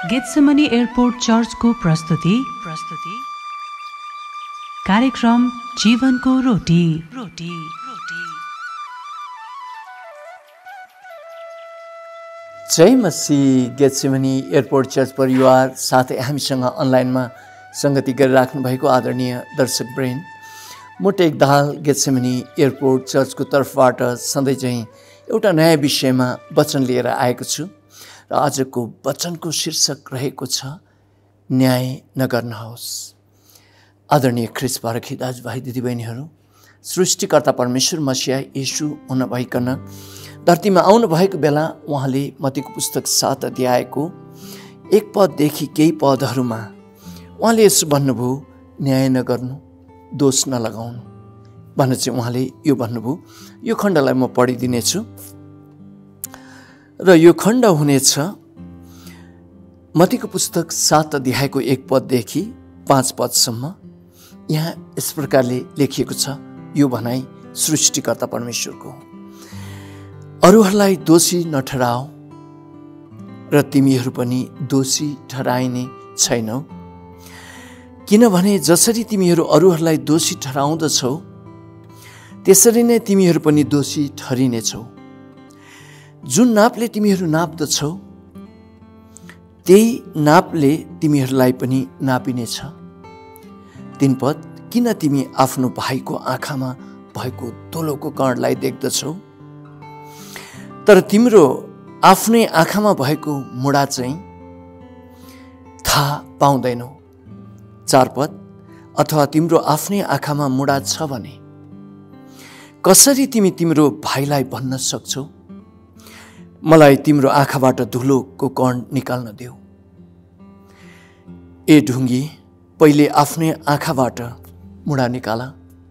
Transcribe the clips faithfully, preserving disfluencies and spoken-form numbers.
गेथसेमने airport church को प्रस्तुति प्रस्तुति कार्यक्रम जीवनको रोटी रोटी रोटी। जय मसीह। गेथसेमने एयरपोर्ट चर्च परिवार साथै हामीसँग अनलाइनमा संगति गरिराख्नु भएको आदरणीय दर्शकवृन्द, म टेक दहाल गेथसेमने एयरपोर्ट चर्चको तर्फबाट सधैँ चाहिँ एउटा नयाँ विषयमा वचन लिएर आएको छु र आजको वचनको शीर्षक रहेको छ न्याय नगर्नुहोस्। आदरणीय ख्रीष्ट पारखी दाजुभाइ दिदीबहिनीहरू, सृष्टिकर्ता परमेश्वर मसीहा येशू हुन भइकन धरतीमा आउनु भएको बेला उहाँले मत्तीको पुस्तक सात अध्यायको एक पददेखि केही पदहरूमा उहाँले यसो भन्नुभयो, न्याय नगर्नु, दोष नलगाउनु भनेर चाहिँ उहाँले यो भन्नुभयो। यो खण्डलाई म पढिदिनेछु र यो खण्ड हुनेछ मत्तीको पुस्तक सात अध्यायको एक पददेखि पाँच पदसम्म। यहाँ यस प्रकारले लेखिएको छ, यो भनाइ सृष्टिकर्ता परमेश्वरको, अरूहरूलाई दोषी नठहराओ र तिमीहरू पनि दोषी ठहराइने छैनौ, किनभने जसरी तिमीहरू अरूहरूलाई दोषी ठहराउँदछौ त्यसरी नै तिमीहरू पनि दोषी ठहरिनेछौ। जुन नापले तिमीहरू नाप्दछौ त्यही नापले तिमीहरूलाई पनि नापिनेछ। तीन पद, किन तिमी आफ्नो भाइको आँखामा भएको धुलोको कणलाई देख्दछौ तर तिम्रो आफ्नै आँखामा भएको मुडा चाहिँ थाहा पाउँदैनौ। चार पद, अथवा तिम्रो आफ्नै आँखामा मुडा छ भने कसरी तिमी तिम्रो भाइलाई भन्न सक्छौ, मलाई तिम्रो आँखाबाट धुलोको कण निकाल्न देऊ। ए ढुङ्गी, पहिले आफ्नै आँखाबाट मुडा निकाला,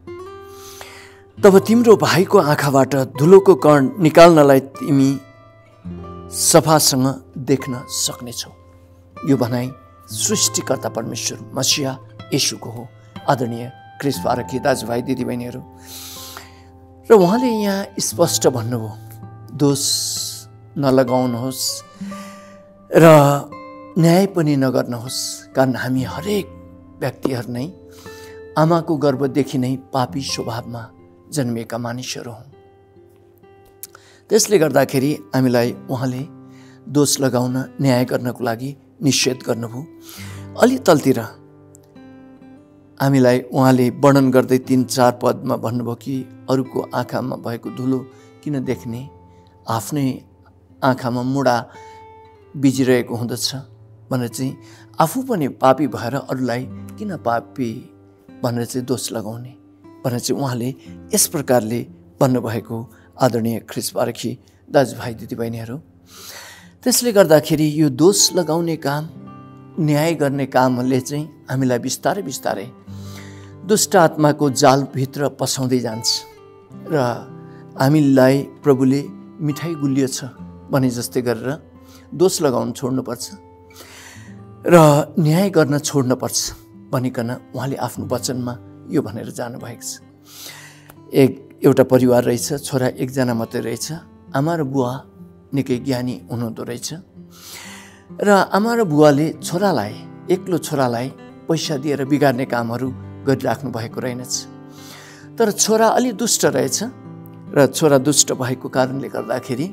तब तिम्रो भाइको आँखाबाट धुलोको कण निकाल्नलाई तिमी सफासँग देख्न सक्नेछौ। यो भनाइ सृष्टिकर्ता परमेश्वर मसीहा येशूको हो। आदरणीय ख्रीष्ट पारखी दाजुभाइ दिदीबहिनीहरू, र उहाँले यहाँ स्पष्ट भन्नुभयो, दोष नलगाउनुहोस् र न्याय पनि नगर्नुहोस्, कारण हामी हरेक व्यक्तिहरू नै आमाको गर्भदेखि नै पापी स्वभावमा जन्मिएका मानिसहरू हौँ। त्यसले गर्दाखेरि हामीलाई उहाँले दोष लगाउन, न्याय गर्नको लागि निषेध गर्नुभयो। अलि तलतिर हामीलाई उहाँले वर्णन गर्दै तीन चार पदमा भन्नुभयो कि अरूको आँखामा भएको धुलो किन देख्ने, आफ्नै आँखामा मुडा बिजिरहेको हुँदछ भनेर चाहिँ आफू पनि पापी भएर अरूलाई किन पापी भनेर चाहिँ दोष लगाउने भनेर चाहिँ उहाँले यस प्रकारले भन्नुभएको। आदरणीय ख्रीष्ट पारखी दाजुभाइ दिदीबहिनीहरू, त्यसले गर्दाखेरि यो दोष लगाउने काम, न्याय गर्ने कामले चाहिँ हामीलाई बिस्तारै बिस्तारै दुष्ट आत्माको जालभित्र पसाउँदै जान्छ र हामीलाई प्रभुले मिठाई गुलियो छ भने जस्तै गरेर दोष लगाउन छोड्नुपर्छ र न्याय गर्न छोड्नुपर्छ भनिकन उहाँले आफ्नो वचनमा यो भनेर जानुभएको छ। एक एउटा परिवार रहेछ, छोरा एकजना मात्रै रहेछ। आमा र बुवा निकै ज्ञानी हुनुहुँदो रहेछ र आमा र बुवाले छोरालाई, एक्लो छोरालाई पैसा दिएर बिगार्ने कामहरू गरिराख्नु भएको रहेनछ। तर छोरा अलि दुष्ट रहेछ र छोरा दुष्ट भएको कारणले गर्दाखेरि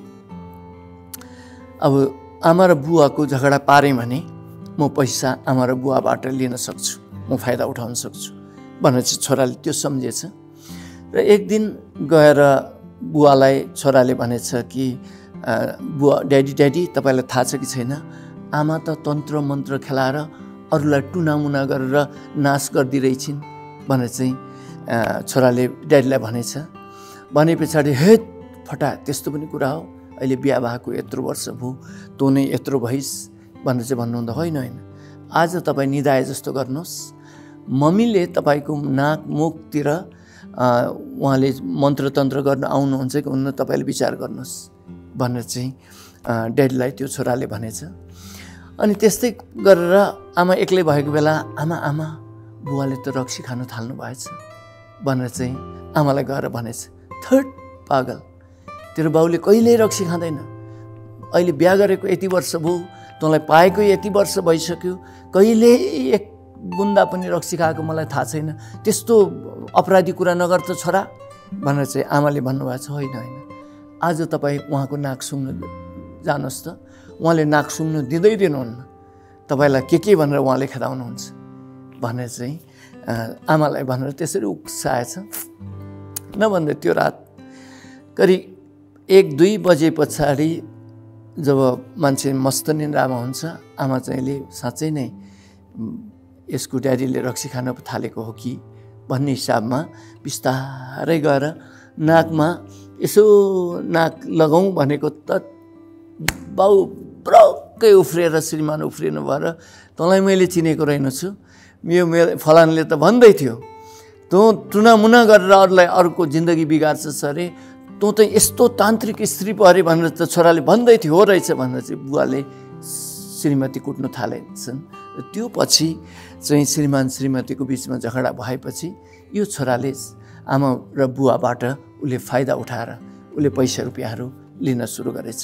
अब आमा र बुवाको झगडा पारेँ भने म पैसा आमा र बुवाबाट लिन सक्छु, म फाइदा उठाउन सक्छु भनेर चाहिँ छोराले त्यो सम्झेछ। र एक दिन गएर बुवालाई छोराले भनेछ कि बुवा, ड्याडी ड्याडी तपाईँलाई थाहा छ कि छैन, आमा त तन्त्र मन्त्र खेलाएर अरूलाई टुनामुना गरेर नाश गरिदिरहेछिन् भनेर चाहिँ छोराले ड्याडीलाई भनेछ। भने पछाडि हेत फटा, त्यस्तो पनि कुरा हो, अहिले बिहा भएको यत्रो वर्ष भयो, तँ नै यत्रो भइस् भनेर चाहिँ भन्नुहुँदा, होइन होइन, आज तपाईँ निदाए जस्तो गर्नुहोस्, मम्मीले तपाईँको नाक मुखतिर उहाँले मन्त्रतन्त्र गर्न आउनुहुन्छ कि हुन्न तपाईँले विचार गर्नुहोस् भनेर चाहिँ ड्याडीलाई त्यो छोराले भनेछ। अनि त्यस्तै गरेर आमा एक्लै भएको बेला आमा आमा बुवाले त रक्सी खानु थाल्नु भएछ भनेर चाहिँ आमालाई गएर भनेछ, थर्ड पागल, तेरो बाउले कहिल्यै रक्सी खाँदैन, अहिले बिहा गरेको यति वर्ष भयो, तँलाई पाएको यति वर्ष भइसक्यो, कहिले एक बुन्दा पनि रक्सी खाएको मलाई थाहा छैन, त्यस्तो अपराधी कुरा नगर त छोरा भनेर चाहिँ आमाले भन्नुभएको छ। होइन होइन, आज तपाईँ उहाँको नाक सुँग्नु जानुहोस् त, उहाँले नाक सुँग्नु दिँदै दिनुहुन्न, तपाईँलाई के के भनेर उहाँले खेदाउनुहुन्छ भनेर चाहिँ आमालाई भनेर त्यसरी उक्साएछ। नभन्दा त्यो रात करिब एक दुई बजे पछाडि जब मान्छे मस्त निन्द्रामा हुन्छ, आमा चाहिँले साँच्चै नै यसको ड्याडीले रक्सी खान थालेको हो कि भन्ने हिसाबमा बिस्तारै गएर नाकमा यसो नाक लगाउँ भनेको त बाउ ब्रक्कै उफ्रिएर श्रीमान उफ्रिनु भएर तँलाई मैले चिनेको रहेनछु, यो मेरो फलानले त भन्दै थियो तँ टुनामुना गरेर अरूलाई अरूको जिन्दगी बिगार्छस् अरे, तँ त यस्तो तान्त्रिक स्त्री पो अरे भनेर त छोराले भन्दै थियो, हो रहेछ भनेर चाहिँ बुवाले श्रीमती कुट्नु थालेछन्। त्यो पछि चाहिँ श्रीमान श्रीमतीको बिचमा झगडा भएपछि यो छोराले आमा र बुवाबाट उसले फाइदा उठाएर उसले पैसा रुपियाँहरू लिन सुरु गरेछ।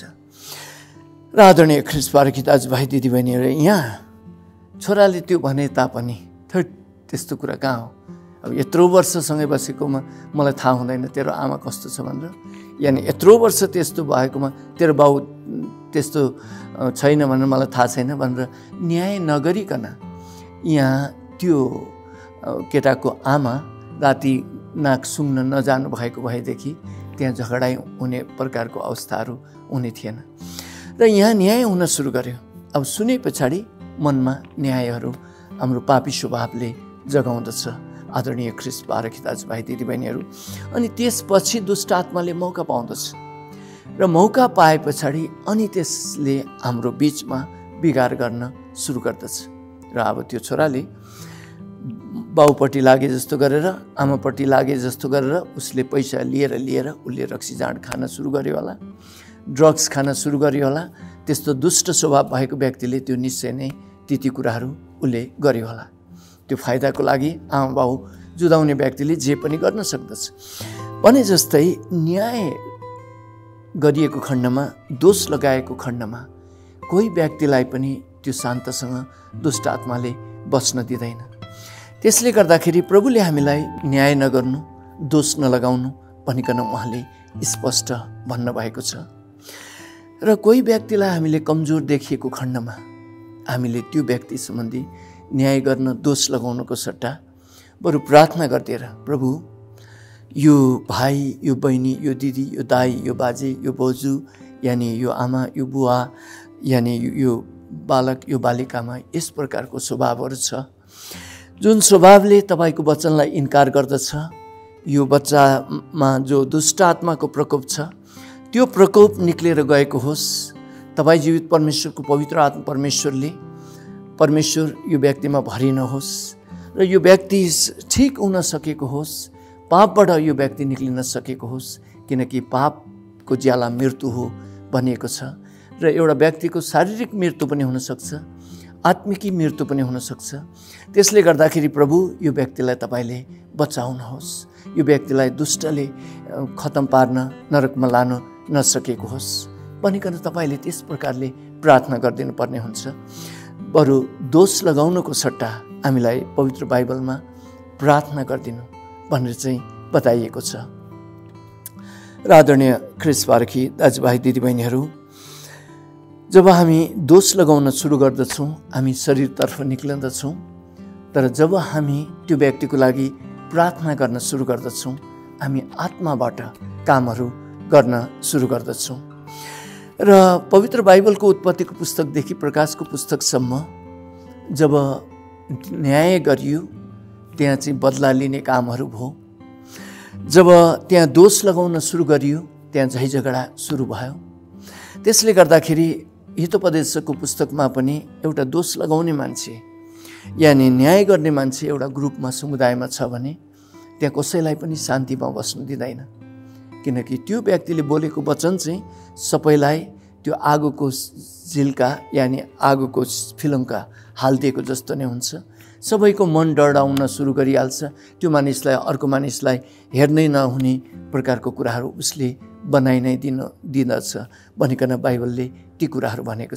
र आदरणीय ख्रिस्ट पारखी दाजुभाइ दिदीबहिनीहरू, यहाँ छोराले त्यो भने तापनि थर्ड त्यस्तो कुरा कहाँ हो। अब यत्रो वर्षसँगै बसेकोमा मलाई थाहा हुँदैन तेरो आमा कस्तो छ भनेर, यानि यत्रो वर्ष त्यस्तो भएकोमा तेरो बाउ त्यस्तो छैन भनेर मलाई थाहा छैन भनेर न्याय नगरिकन यहाँ त्यो केटाको आमा राति नाक सुँग्न नजानु भएको भएदेखि त्यहाँ झगडा हुने प्रकारको अवस्थाहरू हुने थिएन र यहाँ न्याय हुन सुरु गर्यो। अब सुने पछाडि मनमा न्यायहरू हाम्रो पापी स्वभावले जगाउँदछ आदरणीय ख्रिस्ट पारखी दाजुभाइ दिदीबहिनीहरू। अनि त्यसपछि दुष्ट आत्माले मौका पाउँदछ र मौका पाए पछाडि अनि त्यसले हाम्रो बिचमा बिगार गर्न सुरु गर्दछ। र अब त्यो छोराले बाउपट्टि लागे जस्तो गरेर आमापट्टि लागे जस्तो गरेर उसले पैसा लिएर लिएर उसले रक्सी जाँड खान सुरु गर्यो होला, ड्रग्स खान सुरु गर्यो होला। त्यस्तो दुष्ट स्वभाव भएको व्यक्तिले त्यो निश्चय नै त्यति कुराहरू उसले गर्यो होला। त्यो फाइदाको लागि आमा बाउ जुदाउने व्यक्तिले जे पनि गर्न सक्दछ। भने जस्तै न्याय गरिएको खण्डमा, दोष लगाएको खण्डमा कोही व्यक्तिलाई पनि त्यो शान्तसँग दुष्ट आत्माले बस्न दिँदैन। त्यसले गर्दाखेरि प्रभुले हामीलाई न्याय नगर्नु, दोष नलगाउनु भनिकन उहाँले स्पष्ट भन्नुभएको छ। र कोही व्यक्तिलाई हामीले कमजोर देखिएको खण्डमा हामीले त्यो व्यक्ति सम्बन्धी न्याय गर्न, दोष लगाउनको सट्टा बरु प्रार्थना गरिदिएर, प्रभु यो भाइ, यो बहिनी, यो दिदी, यो दाई, यो बाजे, यो बोजू, यानि यो आमा, यो बुवा, यानि यो बालक, यो बालिकामा यस प्रकारको स्वभावहरू छ जुन स्वभावले तपाईँको वचनलाई इन्कार गर्दछ। यो बच्चामा जो दुष्ट आत्माको प्रकोप छ त्यो प्रकोप निक्लेर गएको होस्। तपाईँ जीवित परमेश्वरको पवित्र आत्मा परमेश्वरले परमेश्वर यो व्यक्तिमा भरिनुहोस् र यो व्यक्ति ठिक हुन सकेको होस्, पापबाट यो व्यक्ति निक्लिन सकेको होस्, किनकि पापको ज्याला मृत्यु हो भनिएको छ। र एउटा व्यक्तिको शारीरिक मृत्यु पनि हुनसक्छ, आत्मिकी मृत्यु पनि हुनसक्छ। त्यसले गर्दाखेरि प्रभु यो व्यक्तिलाई तपाईँले बचाउनुहोस्, यो व्यक्तिलाई दुष्टले खतम पार्न, नरकमा लान नसकेको होस् भनिकन तपाईँले त्यस प्रकारले प्रार्थना गरिदिनु पर्ने हुन्छ। बरु दोष लगाउनुको सट्टा हामीलाई पवित्र बाइबलमा प्रार्थना गरिदिनु भनेर चाहिँ बताइएको छ। र आदरणीय ख्रिस्ट पारखी दाजुभाइ दिदीबहिनीहरू, जब हामी दोष लगाउन सुरु गर्दछौँ हामी शरीरतर्फ निक्लिँदछौँ, तर जब हामी त्यो व्यक्तिको लागि प्रार्थना गर्न सुरु गर्दछौँ हामी आत्माबाट कामहरू गर्न सुरु गर्दछौँ। र पवित्र बाइबलको उत्पत्तिको पुस्तकदेखि प्रकाशको पुस्तकसम्म जब न्याय गरियो त्यहाँ चाहिँ बदला लिने कामहरू भयो। जब त्यहाँ दोष लगाउन सुरु गरियो त्यहाँ झै झगडा सुरु भयो। त्यसले गर्दाखेरि हितोपदेशको पुस्तकमा पनि एउटा दोष लगाउने मान्छे यानि न्याय गर्ने मान्छे एउटा ग्रुपमा, समुदायमा छ भने त्यहाँ कसैलाई पनि शान्तिमा बस्नु दिँदैन, किनकि त्यो व्यक्तिले बोलेको वचन चाहिँ सबैलाई त्यो आगोको झिल्का यानि आगोको फिल्मका हालिदिएको जस्तो नै हुन्छ। सबैको मन डराउन सुरु गरिहाल्छ, त्यो मानिसलाई अर्को मानिसलाई हेर्नै नहुने प्रकारको कुराहरू उसले बनाइ नै दिन दिँदछ भनिकन बाइबलले ती कुराहरू भनेको छ।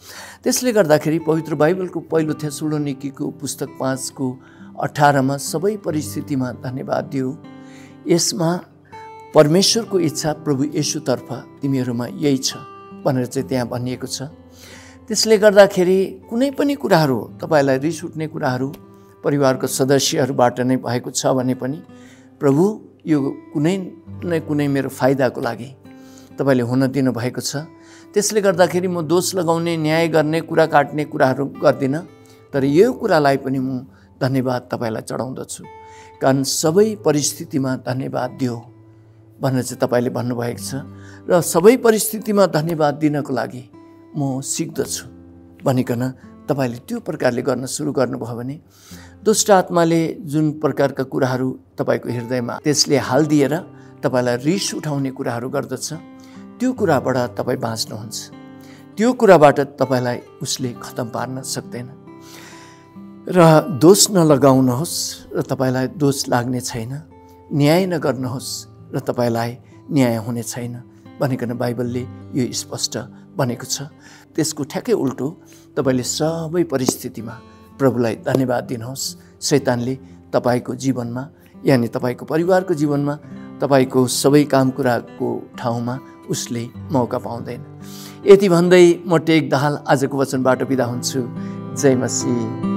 त्यसले गर्दाखेरि पवित्र बाइबलको पहिलो थेसलोनिकीको पुस्तक पाँचको अठारमा सबै परिस्थितिमा धन्यवाद दियो, यसमा परमेश्वरको इच्छा प्रभु येशूतर्फ तिमीहरूमा यही छ भनेर चाहिँ त्यहाँ भनिएको छ। त्यसले गर्दाखेरि कुनै पनि कुराहरू तपाईँलाई रिस उठ्ने कुराहरू परिवारको सदस्यहरूबाट नै भएको छ भने पनि प्रभु यो कुनै न कुनै मेरो फाइदाको लागि तपाईँले हुन दिनुभएको छ। त्यसले गर्दाखेरि म दोष लगाउने, न्याय गर्ने, कुरा काट्ने कुराहरू गर्दिनँ, तर यो कुरालाई पनि म धन्यवाद तपाईँलाई चढाउँदछु, कारण सबै परिस्थितिमा धन्यवाद दियो भनेर चाहिँ तपाईँले भन्नुभएको छ र सबै परिस्थितिमा धन्यवाद दिनको लागि म सिक्दछु भनिकन तपाईँले त्यो प्रकारले गर्न सुरु गर्नुभयो भने दुष्ट आत्माले जुन प्रकारका कुराहरू तपाईँको हृदयमा त्यसले हालिदिएर तपाईँलाई रिस उठाउने कुराहरू गर्दछ, त्यो कुराबाट तपाईँ बाँच्नुहुन्छ। त्यो कुराबाट तपाईँलाई उसले खतम पार्न सक्दैन। र दोष नलगाउनुहोस् र तपाईँलाई दोष लाग्ने छैन, न्याय नगर्नुहोस् र तपाईँलाई न्याय हुने छैन भनिकन बाइबलले यो स्पष्ट भनेको छ। त्यसको ठ्याक्कै उल्टो तपाईँले सबै परिस्थितिमा प्रभुलाई धन्यवाद दिनुहोस्। शैतानले तपाईँको जीवनमा यानि तपाईँको परिवारको जीवनमा तपाईँको सबै काम कुराको ठाउँमा उसले मौका पाउँदैन। यति भन्दै म टेक दाहाल आजको वचनबाट बिदा हुन्छु। जय मसीह।